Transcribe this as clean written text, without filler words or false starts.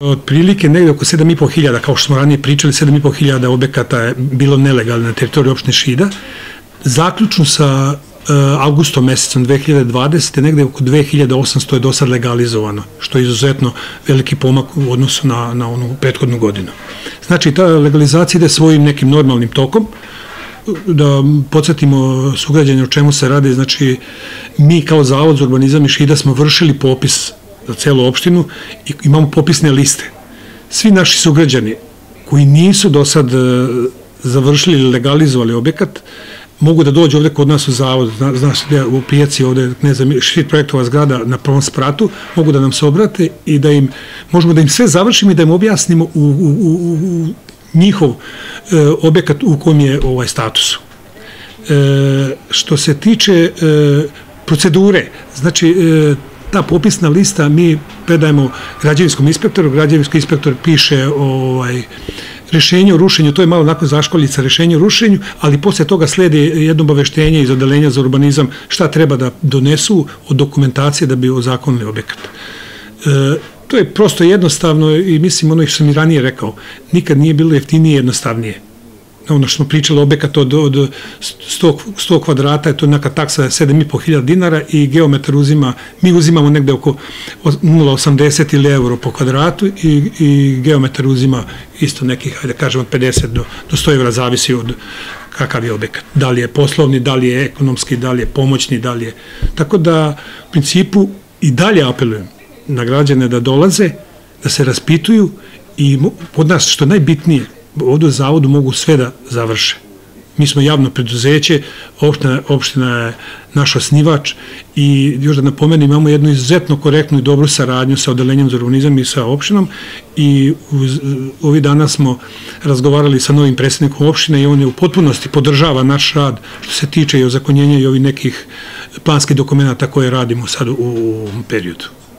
Otprilike negde oko 7.500, kao što smo ranije pričali, 7.500 objekata je bilo nelegalno na teritoriji opštine Šida. Zaključno sa avgustom mesecom 2020. negde oko 2.800 je do sad legalizovano, što je izuzetno veliki pomak u odnosu na onu prethodnu godinu. Znači, ta legalizacija ide svojim nekim normalnim tokom. Da podsjetimo sugrađanje o čemu se radi, znači, mi kao Zavod za urbanizam i Šida smo vršili popis za celu opštinu i imamo popisne liste. Svi naši sugrađani koji nisu do sad završili ili legalizovali objekat, mogu da dođu ovde kod nas u Zavod, znaš, u Pijaci, ovde, ne znam, Šid projektova zgrada na prvom spratu, mogu da nam se obrate i da im, možemo da im sve završimo i da im objasnimo u njihov objekat u kom je ovaj status. Što se tiče procedure, znači, ta popisna lista mi predajemo građevinskom inspektoru, građevinski inspektor piše rešenje o rušenju, to je malo nakon zaškoljica rešenje o rušenju, ali posle toga sledi jedno obaveštenje iz odeljenja za urbanizam šta treba da donesu od dokumentacije da bi ozakonili objekat. To je prosto jednostavno i mislim ono što sam i ranije rekao, nikad nije bilo jeftinije i jednostavnije. Ono što smo pričali, objekat od 100 kvadrata, je to neka taksa 7.500 dinara i geometar uzima, mi uzimamo negde oko 0,80 ili euro po kvadratu i geometar uzima isto nekih, hajde kažem, od 50 do 100 evra, zavisi od kakav je objekat. Da li je poslovni, da li je ekonomski, da li je pomoćni, da li je... Tako da, u principu, i dalje apelujem na građane da dolaze, da se raspituju i od nas, što je najbitnije, ovdje u Zavodu mogu sve da završe. Mi smo javno preduzeće, opština je naš osnivač i još da napomenem, imamo jednu izuzetno korektnu i dobru saradnju sa odelenjem za urbanizam i sa opštinom i ovih dana smo razgovarali sa novim predsjednikom opštine i on je u potpunosti podržava naš rad što se tiče i ozakonjenja i ovih nekih planskih dokumenta koje radimo sad u ovom periodu.